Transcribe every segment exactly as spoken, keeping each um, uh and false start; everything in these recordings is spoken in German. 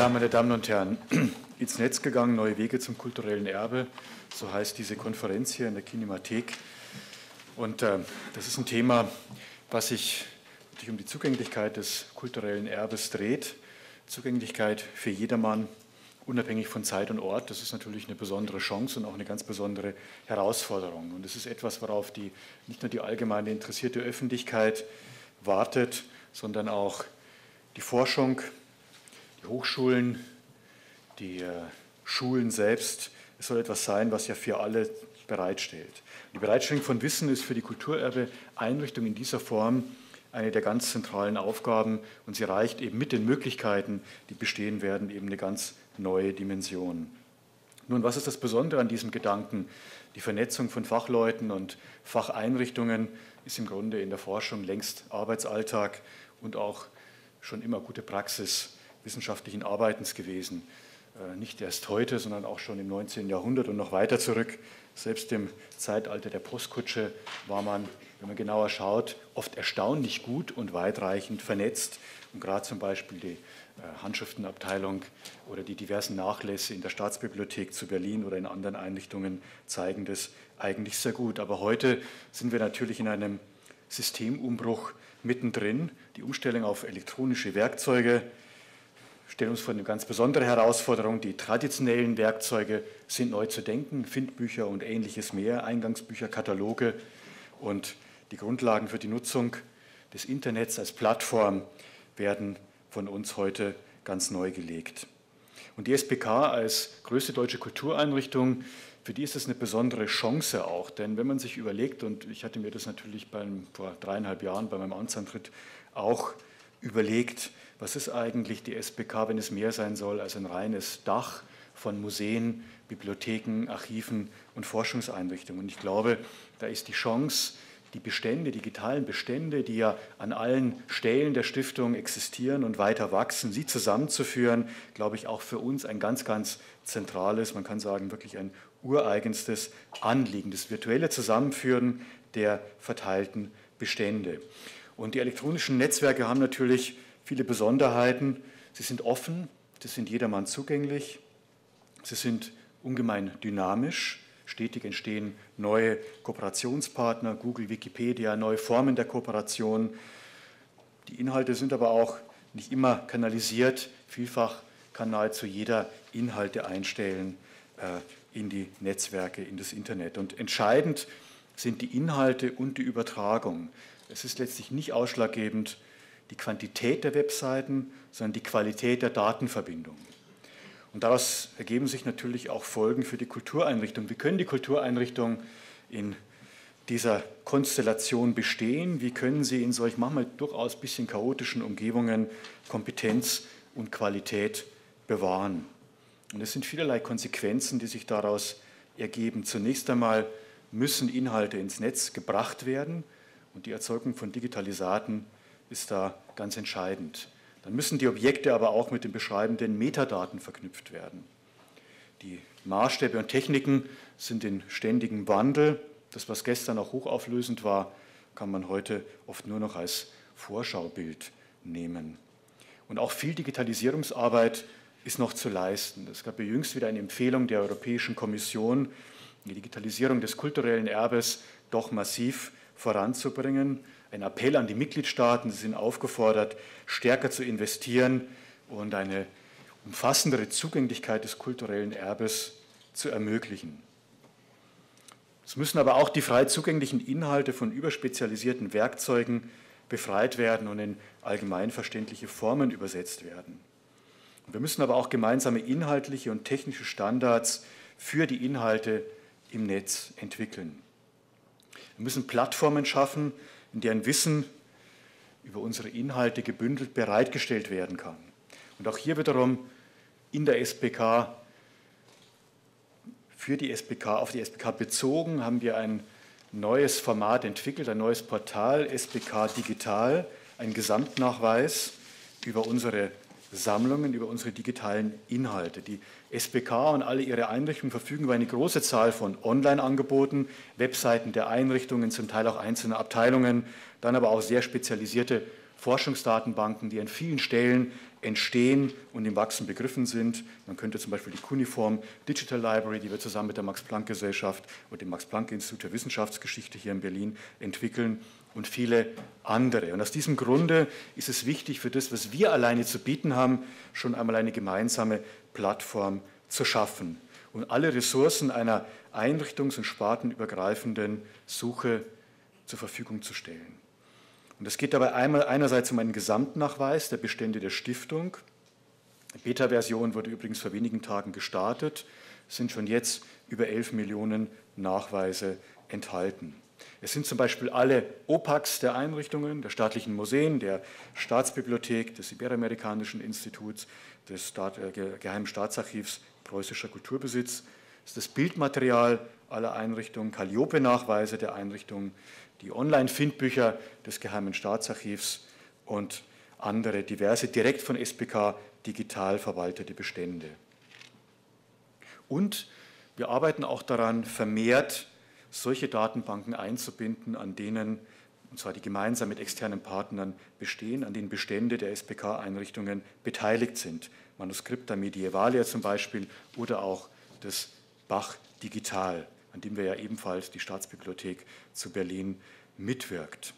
Ja, meine Damen und Herren, ins Netz gegangen, neue Wege zum kulturellen Erbe, so heißt diese Konferenz hier in der Kinemathek. Und äh, das ist ein Thema, was sich natürlich um die Zugänglichkeit des kulturellen Erbes dreht. Zugänglichkeit für jedermann, unabhängig von Zeit und Ort. Das ist natürlich eine besondere Chance und auch eine ganz besondere Herausforderung. Und es ist etwas, worauf die, nicht nur die allgemeine interessierte Öffentlichkeit wartet, sondern auch die Forschung, die Hochschulen, die äh, Schulen selbst. Es soll etwas sein, was ja für alle bereitstellt. Die Bereitstellung von Wissen ist für die Kulturerbe-Einrichtung in dieser Form eine der ganz zentralen Aufgaben und sie reicht eben mit den Möglichkeiten, die bestehen werden, eben eine ganz neue Dimension. Nun, was ist das Besondere an diesem Gedanken? Die Vernetzung von Fachleuten und Facheinrichtungen ist im Grunde in der Forschung längst Arbeitsalltag und auch schon immer gute Praxis wissenschaftlichen Arbeitens gewesen. Nicht erst heute, sondern auch schon im neunzehnten Jahrhundert und noch weiter zurück. Selbst im Zeitalter der Postkutsche war man, wenn man genauer schaut, oft erstaunlich gut und weitreichend vernetzt. Und gerade zum Beispiel die Handschriftenabteilung oder die diversen Nachlässe in der Staatsbibliothek zu Berlin oder in anderen Einrichtungen zeigen das eigentlich sehr gut. Aber heute sind wir natürlich in einem Systemumbruch mittendrin. Die Umstellung auf elektronische Werkzeuge stellen uns vor eine ganz besondere Herausforderung. Die traditionellen Werkzeuge sind neu zu denken, Findbücher und ähnliches mehr, Eingangsbücher, Kataloge und die Grundlagen für die Nutzung des Internets als Plattform werden von uns heute ganz neu gelegt. Und die S P K als größte deutsche Kultureinrichtung, für die ist es eine besondere Chance auch, denn wenn man sich überlegt, und ich hatte mir das natürlich beim, vor dreieinhalb Jahren bei meinem Amtsantritt auch überlegt, was ist eigentlich die S P K, wenn es mehr sein soll als ein reines Dach von Museen, Bibliotheken, Archiven und Forschungseinrichtungen. Und ich glaube, da ist die Chance, die Bestände, digitalen Bestände, die ja an allen Stellen der Stiftung existieren und weiter wachsen, sie zusammenzuführen, glaube ich, auch für uns ein ganz, ganz zentrales, man kann sagen, wirklich ein ureigenstes Anliegen, das virtuelle Zusammenführen der verteilten Bestände. Und die elektronischen Netzwerke haben natürlich viele Besonderheiten. Sie sind offen, sie sind jedermann zugänglich, sie sind ungemein dynamisch. Stetig entstehen neue Kooperationspartner, Google, Wikipedia, neue Formen der Kooperation. Die Inhalte sind aber auch nicht immer kanalisiert. Vielfach kann nahezu jeder Inhalte einstellen äh, in die Netzwerke, in das Internet. Und entscheidend sind die Inhalte und die Übertragung. Es ist letztlich nicht ausschlaggebend die Quantität der Webseiten, sondern die Qualität der Datenverbindung. Und daraus ergeben sich natürlich auch Folgen für die Kultureinrichtung. Wie können die Kultureinrichtungen in dieser Konstellation bestehen? Wie können sie in solch manchmal durchaus ein bisschen chaotischen Umgebungen Kompetenz und Qualität bewahren? Und es sind vielerlei Konsequenzen, die sich daraus ergeben. Zunächst einmal müssen Inhalte ins Netz gebracht werden und die Erzeugung von Digitalisaten ist da ganz entscheidend. Dann müssen die Objekte aber auch mit den beschreibenden Metadaten verknüpft werden. Die Maßstäbe und Techniken sind in ständigem Wandel. Das, was gestern auch hochauflösend war, kann man heute oft nur noch als Vorschaubild nehmen. Und auch viel Digitalisierungsarbeit ist noch zu leisten. Es gab ja jüngst wieder eine Empfehlung der Europäischen Kommission, die Digitalisierung des kulturellen Erbes doch massiv voranzubringen. Ein Appell an die Mitgliedstaaten, sie sind aufgefordert, stärker zu investieren und eine umfassendere Zugänglichkeit des kulturellen Erbes zu ermöglichen. Es müssen aber auch die frei zugänglichen Inhalte von überspezialisierten Werkzeugen befreit werden und in allgemeinverständliche Formen übersetzt werden. Und wir müssen aber auch gemeinsame inhaltliche und technische Standards für die Inhalte im Netz entwickeln. Wir müssen Plattformen schaffen, in deren Wissen über unsere Inhalte gebündelt bereitgestellt werden kann. Und auch hier wiederum in der S P K, für die S P K, auf die S P K bezogen, haben wir ein neues Format entwickelt, ein neues Portal, S P K Digital, ein Gesamtnachweis über unsere Sammlungen, über unsere digitalen Inhalte. Die S P K und alle ihre Einrichtungen verfügen über eine große Zahl von Online-Angeboten, Webseiten der Einrichtungen, zum Teil auch einzelne Abteilungen, dann aber auch sehr spezialisierte Forschungsdatenbanken, die an vielen Stellen entstehen und im Wachsen begriffen sind. Man könnte zum Beispiel die Cuneiform Digital Library, die wir zusammen mit der Max-Planck-Gesellschaft und dem Max-Planck-Institut für Wissenschaftsgeschichte hier in Berlin entwickeln und viele andere. Und aus diesem Grunde ist es wichtig, für das, was wir alleine zu bieten haben, schon einmal eine gemeinsame Plattform zu schaffen und alle Ressourcen einer einrichtungs- und spartenübergreifenden Suche zur Verfügung zu stellen. Und es geht dabei einmal einerseits um einen Gesamtnachweis der Bestände der Stiftung. Die Beta-Version wurde übrigens vor wenigen Tagen gestartet. Es sind schon jetzt über elf Millionen Nachweise enthalten. Es sind zum Beispiel alle O PACs der Einrichtungen, der staatlichen Museen, der Staatsbibliothek, des Iberoamerikanischen Instituts, des Staat, äh, Geheimen Staatsarchivs Preußischer Kulturbesitz. Es ist das Bildmaterial aller Einrichtungen, Calliope-Nachweise der Einrichtungen, die Online-Findbücher des Geheimen Staatsarchivs und andere diverse direkt von S P K digital verwaltete Bestände. Und wir arbeiten auch daran, vermehrt solche Datenbanken einzubinden, an denen, und zwar die gemeinsam mit externen Partnern bestehen, an denen Bestände der S P K-Einrichtungen beteiligt sind. Manuscripta Medievalia zum Beispiel oder auch das Bach Digital, an dem wir ja ebenfalls die Staatsbibliothek zu Berlin mitwirkt.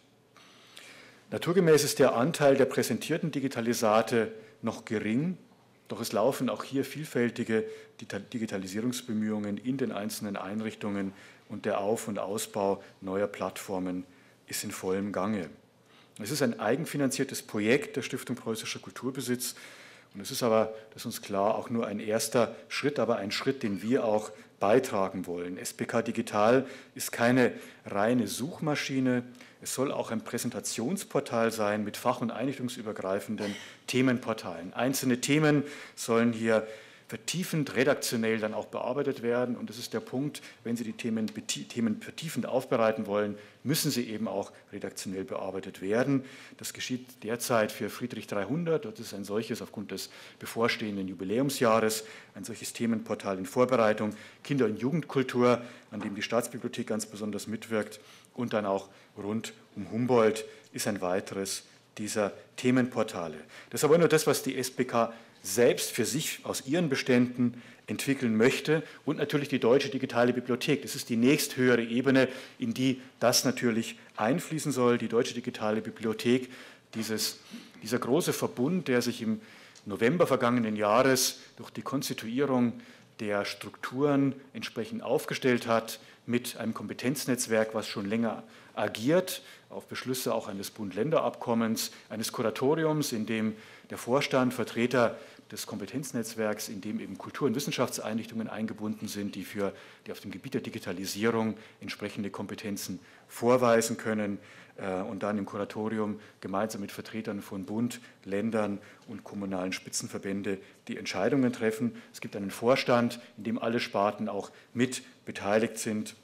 Naturgemäß ist der Anteil der präsentierten Digitalisate noch gering, doch es laufen auch hier vielfältige Digitalisierungsbemühungen in den einzelnen Einrichtungen und der Auf- und Ausbau neuer Plattformen ist in vollem Gange. Es ist ein eigenfinanziertes Projekt der Stiftung Preußischer Kulturbesitz und es ist aber, das ist uns klar, auch nur ein erster Schritt, aber ein Schritt, den wir auch beitragen wollen. S P K Digital ist keine reine Suchmaschine, es soll auch ein Präsentationsportal sein mit fach- und einrichtungsübergreifenden Themenportalen. Einzelne Themen sollen hier vertiefend, redaktionell dann auch bearbeitet werden. Und das ist der Punkt, wenn Sie die Themen, Themen vertiefend aufbereiten wollen, müssen sie eben auch redaktionell bearbeitet werden. Das geschieht derzeit für Friedrich dreihundert. Das ist ein solches aufgrund des bevorstehenden Jubiläumsjahres, ein solches Themenportal in Vorbereitung. Kinder- und Jugendkultur, an dem die Staatsbibliothek ganz besonders mitwirkt. Und dann auch rund um Humboldt ist ein weiteres dieser Themenportale. Das ist aber nur das, was die S P K selbst für sich aus ihren Beständen entwickeln möchte und natürlich die Deutsche Digitale Bibliothek. Das ist die nächsthöhere Ebene, in die das natürlich einfließen soll. Die Deutsche Digitale Bibliothek, dieses, dieser große Verbund, der sich im November vergangenen Jahres durch die Konstituierung der Strukturen entsprechend aufgestellt hat, mit einem Kompetenznetzwerk, was schon länger agiert, auf Beschlüsse auch eines Bund-Länder-Abkommens, eines Kuratoriums, in dem der Vorstand, Vertreter des Kompetenznetzwerks, in dem eben Kultur- und Wissenschaftseinrichtungen eingebunden sind, die, für, die auf dem Gebiet der Digitalisierung entsprechende Kompetenzen vorweisen können und dann im Kuratorium gemeinsam mit Vertretern von Bund, Ländern und kommunalen Spitzenverbände die Entscheidungen treffen. Es gibt einen Vorstand, in dem alle Sparten auch mit beteiligt sind.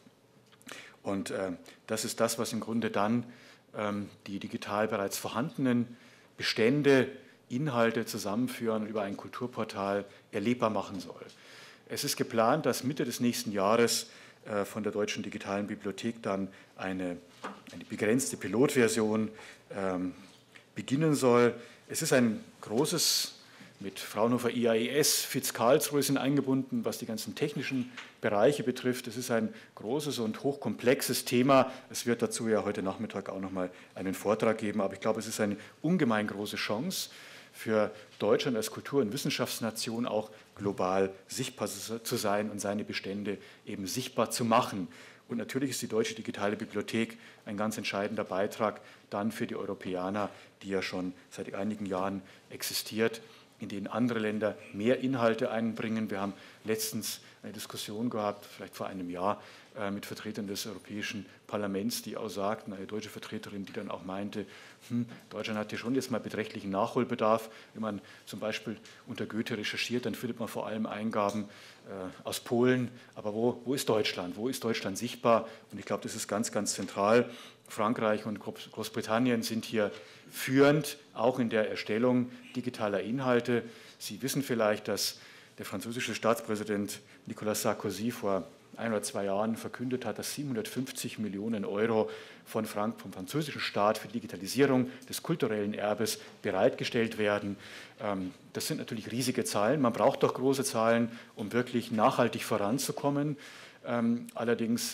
Und äh, das ist das, was im Grunde dann ähm, die digital bereits vorhandenen Bestände, Inhalte zusammenführen und über ein Kulturportal erlebbar machen soll. Es ist geplant, dass Mitte des nächsten Jahres äh, von der Deutschen Digitalen Bibliothek dann eine, eine begrenzte Pilotversion ähm, beginnen soll. Es ist ein großes, mit Fraunhofer I A E S, F I Z Karlsruhe sind eingebunden, was die ganzen technischen Bereiche betrifft. Es ist ein großes und hochkomplexes Thema. Es wird dazu ja heute Nachmittag auch noch mal einen Vortrag geben, aber ich glaube, es ist eine ungemein große Chance für Deutschland als Kultur- und Wissenschaftsnation auch global sichtbar zu sein und seine Bestände eben sichtbar zu machen. Und natürlich ist die Deutsche Digitale Bibliothek ein ganz entscheidender Beitrag dann für die Europäer, die ja schon seit einigen Jahren existiert, in denen andere Länder mehr Inhalte einbringen. Wir haben letztens eine Diskussion gehabt, vielleicht vor einem Jahr, mit Vertretern des Europäischen Parlaments, die auch sagten, eine deutsche Vertreterin, die dann auch meinte, hm, Deutschland hat hier schon jetzt mal beträchtlichen Nachholbedarf. Wenn man zum Beispiel unter Goethe recherchiert, dann findet man vor allem Eingaben äh, aus Polen. Aber wo, wo ist Deutschland? Wo ist Deutschland sichtbar? Und ich glaube, das ist ganz, ganz zentral. Frankreich und Großbritannien sind hier führend, auch in der Erstellung digitaler Inhalte. Sie wissen vielleicht, dass der französische Staatspräsident Nicolas Sarkozy vor ein oder zwei Jahren verkündet hat, dass siebenhundertfünfzig Millionen Euro von Frank vom französischen Staat für die Digitalisierung des kulturellen Erbes bereitgestellt werden. Das sind natürlich riesige Zahlen. Man braucht doch große Zahlen, um wirklich nachhaltig voranzukommen. Allerdings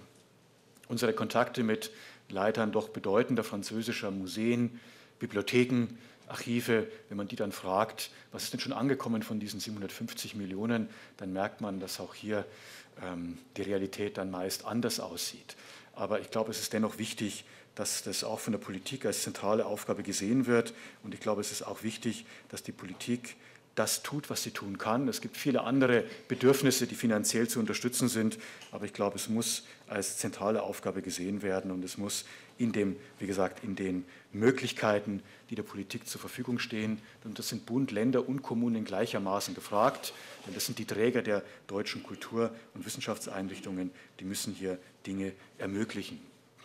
unsere Kontakte mit Leitern doch bedeutender französischer Museen, Bibliotheken, Archive, wenn man die dann fragt, was ist denn schon angekommen von diesen siebenhundertfünfzig Millionen, dann merkt man, dass auch hier ähm, die Realität dann meist anders aussieht. Aber ich glaube, es ist dennoch wichtig, dass das auch von der Politik als zentrale Aufgabe gesehen wird. Und ich glaube, es ist auch wichtig, dass die Politik das tut, was sie tun kann. Es gibt viele andere Bedürfnisse, die finanziell zu unterstützen sind, aber ich glaube, es muss als zentrale Aufgabe gesehen werden und es muss in dem, wie gesagt, in den Möglichkeiten, die der Politik zur Verfügung stehen, und das sind Bund, Länder und Kommunen gleichermaßen gefragt, denn das sind die Träger der deutschen Kultur- und Wissenschaftseinrichtungen, die müssen hier Dinge ermöglichen.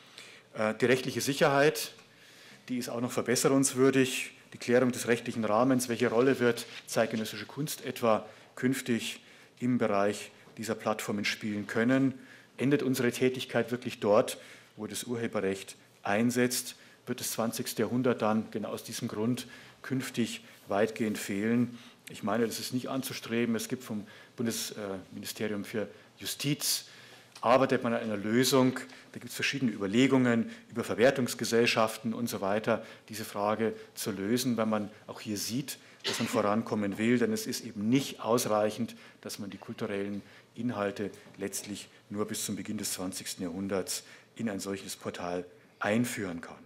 Die rechtliche Sicherheit, die ist auch noch verbesserungswürdig. Die Klärung des rechtlichen Rahmens, welche Rolle wird zeitgenössische Kunst etwa künftig im Bereich dieser Plattformen spielen können? Endet unsere Tätigkeit wirklich dort, wo das Urheberrecht einsetzt? Wird das zwanzigste Jahrhundert dann genau aus diesem Grund künftig weitgehend fehlen? Ich meine, das ist nicht anzustreben. Es gibt vom Bundesministerium für Justiz, arbeitet man an einer Lösung, da gibt es verschiedene Überlegungen über Verwertungsgesellschaften und so weiter, diese Frage zu lösen, weil man auch hier sieht, dass man vorankommen will, denn es ist eben nicht ausreichend, dass man die kulturellen Inhalte letztlich nur bis zum Beginn des zwanzigsten Jahrhunderts in ein solches Portal einführen kann.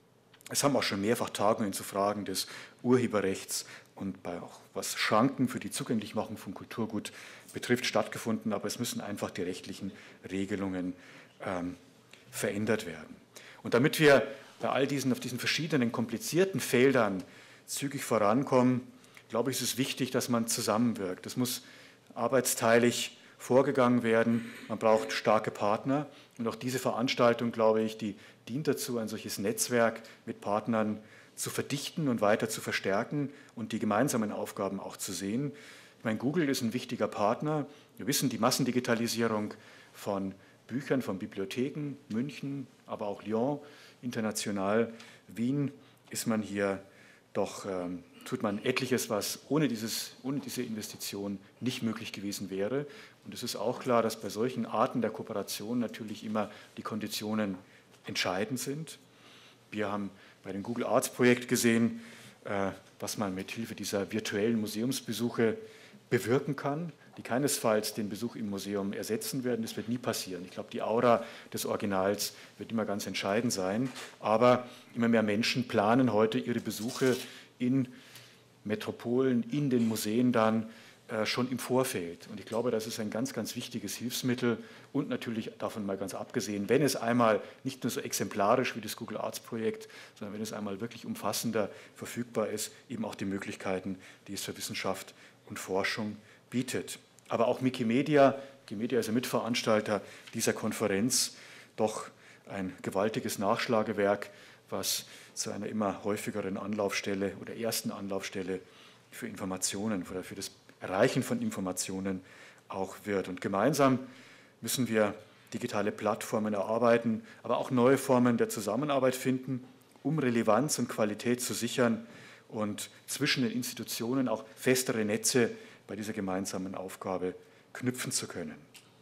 Es haben auch schon mehrfach Tagungen zu Fragen des Urheberrechts und bei auch was Schranken für die Zugänglichmachung von Kulturgut betrifft, stattgefunden, aber es müssen einfach die rechtlichen Regelungen ähm, verändert werden. Und damit wir bei all diesen, auf diesen verschiedenen komplizierten Feldern zügig vorankommen, glaube ich, ist es wichtig, dass man zusammenwirkt. Es muss arbeitsteilig vorgegangen werden, man braucht starke Partner und auch diese Veranstaltung, glaube ich, die dient dazu, ein solches Netzwerk mit Partnern zu verdichten und weiter zu verstärken und die gemeinsamen Aufgaben auch zu sehen. Ich meine, Google ist ein wichtiger Partner. Wir wissen, die Massendigitalisierung von Büchern, von Bibliotheken, München, aber auch Lyon, international, Wien, ist man hier doch, ähm, tut man etliches, was ohne, dieses, ohne diese Investition nicht möglich gewesen wäre. Und es ist auch klar, dass bei solchen Arten der Kooperation natürlich immer die Konditionen entscheidend sind. Wir haben bei dem Google Arts Projekt gesehen, äh, was man mit Hilfe dieser virtuellen Museumsbesuche bewirken kann, die keinesfalls den Besuch im Museum ersetzen werden. Das wird nie passieren. Ich glaube, die Aura des Originals wird immer ganz entscheidend sein. Aber immer mehr Menschen planen heute ihre Besuche in Metropolen, in den Museen dann äh, schon im Vorfeld. Und ich glaube, das ist ein ganz, ganz wichtiges Hilfsmittel und natürlich davon mal ganz abgesehen, wenn es einmal nicht nur so exemplarisch wie das Google Arts Projekt, sondern wenn es einmal wirklich umfassender verfügbar ist, eben auch die Möglichkeiten, die es für Wissenschaft und Forschung bietet. Aber auch Wikimedia, Wikimedia ist ja Mitveranstalter dieser Konferenz, doch ein gewaltiges Nachschlagewerk, was zu einer immer häufigeren Anlaufstelle oder ersten Anlaufstelle für Informationen oder für das Erreichen von Informationen auch wird. Und gemeinsam müssen wir digitale Plattformen erarbeiten, aber auch neue Formen der Zusammenarbeit finden, um Relevanz und Qualität zu sichern und zwischen den Institutionen auch festere Netze bei dieser gemeinsamen Aufgabe knüpfen zu können.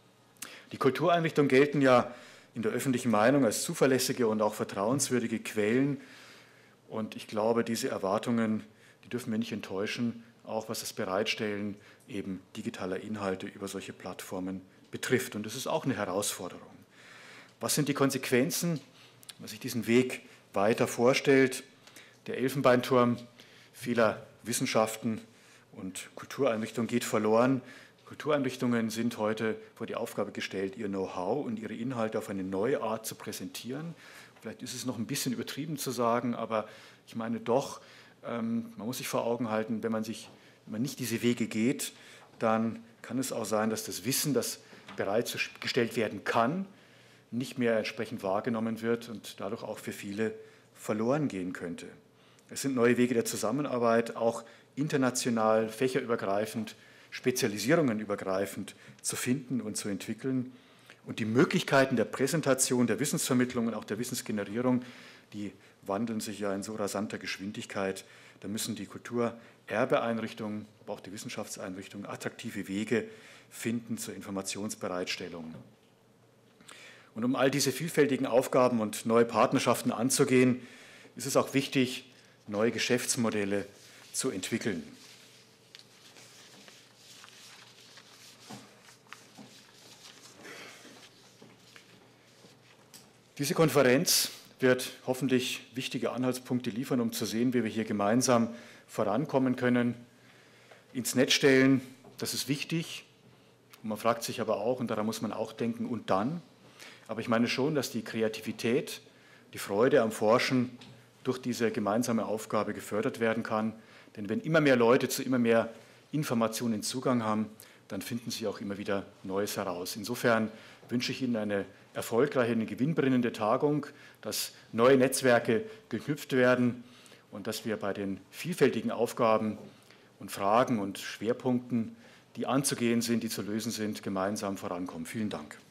Die Kultureinrichtungen gelten ja in der öffentlichen Meinung als zuverlässige und auch vertrauenswürdige Quellen. Und ich glaube, diese Erwartungen, die dürfen wir nicht enttäuschen, auch was das Bereitstellen eben digitaler Inhalte über solche Plattformen betrifft. Und das ist auch eine Herausforderung. Was sind die Konsequenzen, wenn man sich diesen Weg weiter vorstellt? Der Elfenbeinturm vieler Wissenschaften und Kultureinrichtungen geht verloren. Kultureinrichtungen sind heute vor die Aufgabe gestellt, ihr Know-how und ihre Inhalte auf eine neue Art zu präsentieren. Vielleicht ist es noch ein bisschen übertrieben zu sagen, aber ich meine doch, ähm, man muss sich vor Augen halten, wenn man, sich, wenn man nicht diese Wege geht, dann kann es auch sein, dass das Wissen, das bereitgestellt werden kann, nicht mehr entsprechend wahrgenommen wird und dadurch auch für viele verloren gehen könnte. Es sind neue Wege der Zusammenarbeit, auch international, fächerübergreifend Spezialisierungen übergreifend zu finden und zu entwickeln. Und die Möglichkeiten der Präsentation, der Wissensvermittlung und auch der Wissensgenerierung, die wandeln sich ja in so rasanter Geschwindigkeit. Da müssen die Kulturerbeeinrichtungen, aber auch die Wissenschaftseinrichtungen attraktive Wege finden zur Informationsbereitstellung. Und um all diese vielfältigen Aufgaben und neue Partnerschaften anzugehen, ist es auch wichtig, neue Geschäftsmodelle zu entwickeln. Diese Konferenz wird hoffentlich wichtige Anhaltspunkte liefern, um zu sehen, wie wir hier gemeinsam vorankommen können. Ins Netz stellen, das ist wichtig. Und man fragt sich aber auch, und daran muss man auch denken, und dann? Aber ich meine schon, dass die Kreativität, die Freude am Forschen durch diese gemeinsame Aufgabe gefördert werden kann. Denn wenn immer mehr Leute zu immer mehr Informationen Zugang haben, dann finden sie auch immer wieder Neues heraus. Insofern wünsche ich Ihnen eine erfolgreiche, eine gewinnbringende Tagung, dass neue Netzwerke geknüpft werden und dass wir bei den vielfältigen Aufgaben und Fragen und Schwerpunkten, die anzugehen sind, die zu lösen sind, gemeinsam vorankommen. Vielen Dank.